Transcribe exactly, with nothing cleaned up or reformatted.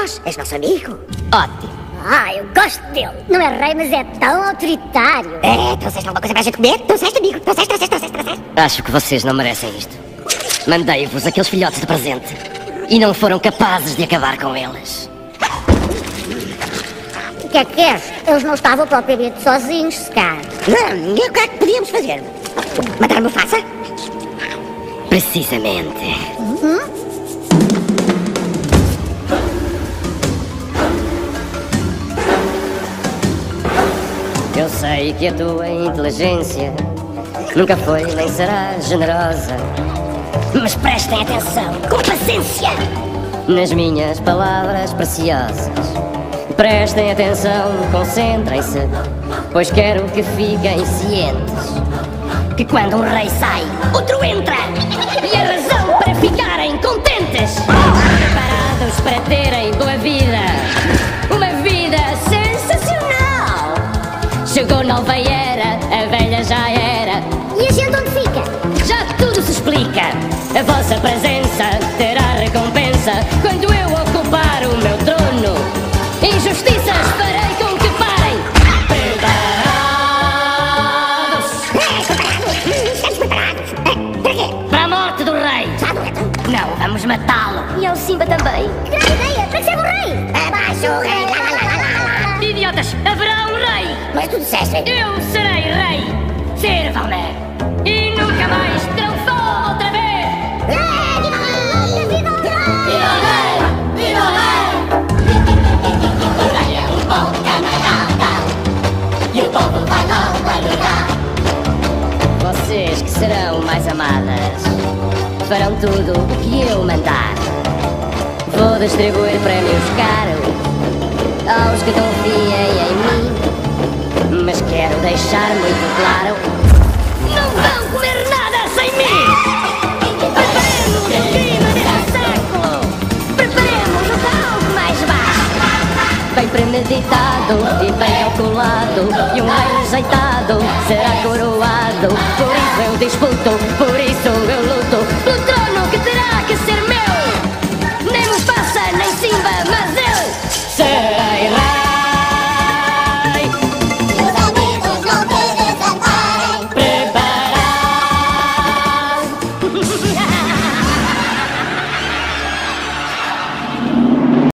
nós. És nosso amigo. Ótimo. Ah, eu gosto dele. Não é rei, mas é tão autoritário. É, trouxeste alguma coisa para a gente comer? Trouxeste, amigo? Trouxeste, trouxeste, trouxeste, trouxeste. Acho que vocês não merecem isto. Mandei-vos aqueles filhotes de presente e não foram capazes de acabar com eles. O que é que queres? Eles não estavam propriamente sozinhos, Scar. Não, e o que é que podíamos fazer? Matar a Mufasa? Precisamente. Uhum. Eu sei que a tua inteligência nunca foi nem será generosa, mas prestem atenção, com paciência, nas minhas palavras preciosas. Prestem atenção, concentrem-se, pois quero que fiquem cientes que quando um rei sai, outro entra, e a razão para ficarem contentes, preparados para terem boa vida, uma vida sensacional. Chegou nova era, a velha já era. E a gente onde fica? Já tudo se explica. A vossa presença terá recompensa quando eu ocupar o meu trono. Injustiças farei com que parem. Preparados? Estamos preparados. Para quê? Para a morte do rei. Não, vamos matá-lo. E ao Simba também. Que grande ideia! Para ser o rei! Abaixo o rei! Lá, lá, lá, lá, lá. Idiotas, haverá um rei. Mas tu disseste... Eu serei rei. Sirvam-me. E nunca mais terão fome outra vez. É, viva o rei! Viva o rei! Viva o rei! Viva o rei! O rei é um bom camarada e o povo vai logo adorar. Vocês que serão mais amadas farão tudo o que eu mandar. Vou distribuir prémios caros aos que confiem em mim, mas quero deixar muito claro: não vão comer nada sem mim! Preparemos o clima deste século! Preparemos o palco mais baixo! Bem premeditado e bem calculado, e um rei rejeitado será coroado. Por isso eu disputo, por isso eu luto.